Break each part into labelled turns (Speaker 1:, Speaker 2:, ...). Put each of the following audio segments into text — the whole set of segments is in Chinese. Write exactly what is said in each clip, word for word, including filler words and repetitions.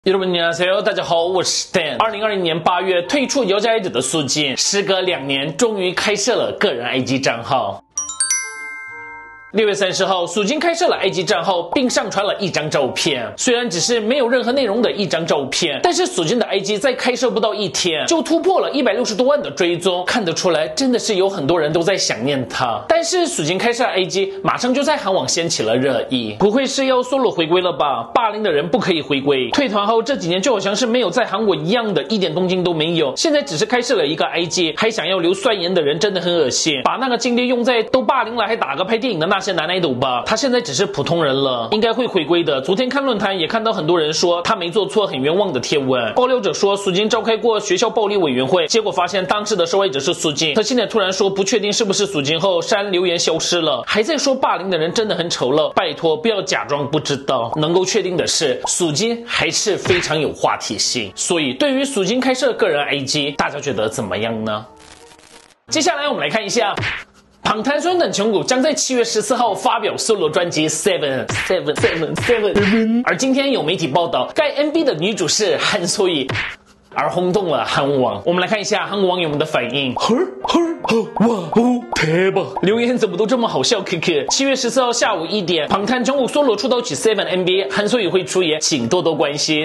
Speaker 1: 여러분 안녕하세요，大家好，我是 Dan。二零二零年八月退出姚家 I G 的苏静，时隔两年，终于开设了个人 I G 账号。六月三十号，苏静开设了 I G 账号，并上传了一张照片。虽然只是没有任何内容的一张照片，但是苏静的 I G 在开设不到一天就突破了一百六十多万的追踪，看得出来真的是有很多人都在想念他。但是苏静开设 I G 马上就在韩网掀起了热议，不会是要 solo 回归了吧？霸凌的人不可以回归。退团后这几年就好像是没有在韩国一样的，一点动静都没有。现在只是开设了一个 I G， 还想要留酸言的人真的很恶心，把那个精力用在都霸凌了还打个拍电影的那些男idol吧，他现在只是普通人了，应该会回归的。昨天看论坛也看到很多人说他没做错，很冤枉的贴文。爆料者说苏静召开过学校暴力委员会，结果发现当时的受害者是苏静，他现在突然说不确定是不是苏静后删留言消失了，还在说霸凌的人真的很丑陋，拜托不要假装不知道。能够确定的是苏静还是非常有话题性，所以对于苏静开设个人 I G， 大家觉得怎么样呢？接下来我们来看一下방탄소년等穷谷将在七月十四号发表 solo 专辑 Seven Seven Seven Seven， 而今天有媒体报道，该 M V 的女主是韩所以，而轰动了韩网。我们来看一下韩国网友们的反应。呵呵哇哦，대박！留言怎么都这么好笑？可可。七月十四号下午一点，방탄 정국 solo出道曲 Seven M V， 韩所以会出演，请多多关心。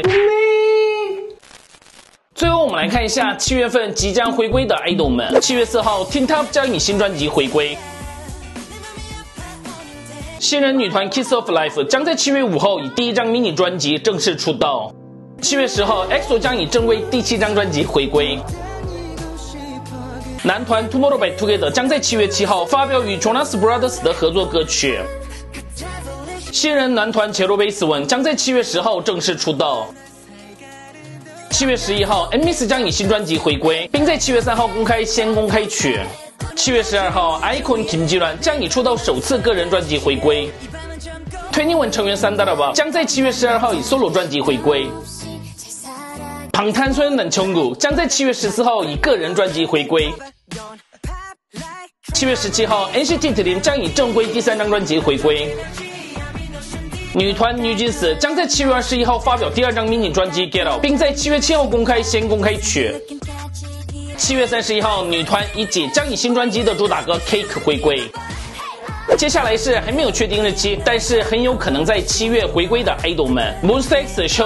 Speaker 1: 最后我们来看一下七月份即将回归的 idol 们。七月四号 Teen Top 将以新专辑回归。新人女团 Kiss of Life 将在七月五号以第一张迷你专辑正式出道。七月十号 E X O 将以正规第七张专辑回归。男团 Tomorrow by Together 将在七月七号发表与 Jonas Brothers 的合作歌曲。新人男团 Zero Base One 将在七月十号正式出道。七月十一号 ，M Miss 将以新专辑回归，并在七月三号公开先公开曲。七月十二号 ，iKON Kim Ji-ran将以出道首次个人专辑回归。twenty one成员三다라바将在七月十二号以 solo 专辑回归。방탄소년等穷谷将在七月十四号以个人专辑回归。七月十七号 ，N C T Dream将以正规第三张专辑回归。女团NewJeans将在七月二十一号发表第二张迷你专辑 Get Out， 并在七月七号公开先公开曲。七月三十一号，女团E G将以新专辑的主打歌 Cake 回归。接下来是还没有确定日期，但是很有可能在七月回归的 idol 们 ：Monsta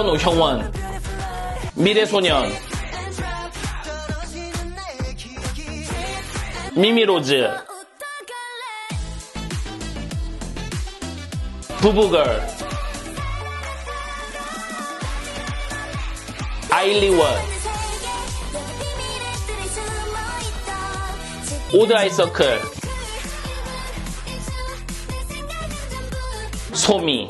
Speaker 1: X、현우、형원、미래소년、미미로즈、부부걸、아일리원、오드아이서클、소미。